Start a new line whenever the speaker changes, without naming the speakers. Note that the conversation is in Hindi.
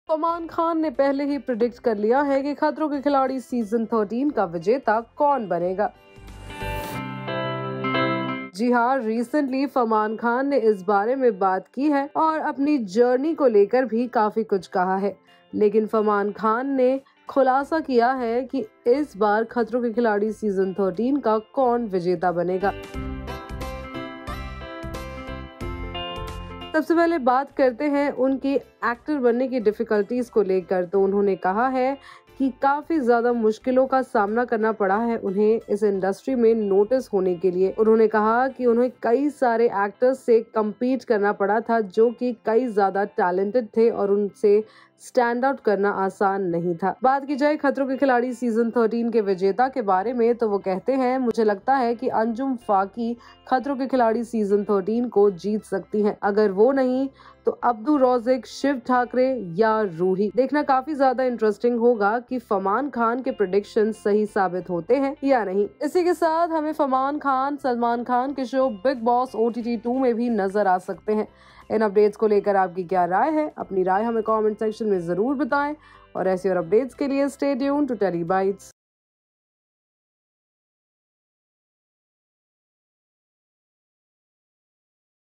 फरमान खान ने पहले ही प्रिडिक्ट कर लिया है कि खतरों के खिलाड़ी सीजन 13 का विजेता कौन बनेगा। जी हाँ, रिसेंटली फरमान खान ने इस बारे में बात की है और अपनी जर्नी को लेकर भी काफी कुछ कहा है। लेकिन फरमान खान ने खुलासा किया है कि इस बार खतरों के खिलाड़ी सीजन 13 का कौन विजेता बनेगा। सबसे पहले बात करते हैं उनकी एक्टर बनने की डिफिकल्टीज को लेकर। तो उन्होंने कहा है कि काफी ज्यादा मुश्किलों का सामना करना पड़ा है उन्हें इस इंडस्ट्री में नोटिस होने के लिए। उन्होंने कहा कि उन्हें कई सारे एक्टर्स से कम्पीट करना पड़ा था जो कि कई ज्यादा टैलेंटेड थे और उनसे स्टैंड आउट करना आसान नहीं था। बात की जाए खतरों के खिलाड़ी सीजन 13 के विजेता के बारे में तो वो कहते हैं, मुझे लगता है कि अंजुम फाकी खतरों के खिलाड़ी सीजन 13 को जीत सकती हैं। अगर वो नहीं तो अब्दू रौजिक, शिव ठाकरे या रूही। देखना काफी ज्यादा इंटरेस्टिंग होगा कि फरमान खान के प्रेडिक्शन सही साबित होते हैं या नहीं। इसी के साथ हमें फरमान खान सलमान खान के शो बिग बॉस OTT 2 में भी नजर आ सकते हैं। इन अपडेट्स को लेकर आपकी क्या राय है? अपनी राय हमें कमेंट सेक्शन में जरूर बताएं और ऐसे और अपडेट्स के लिए stay tuned to Tele bytes.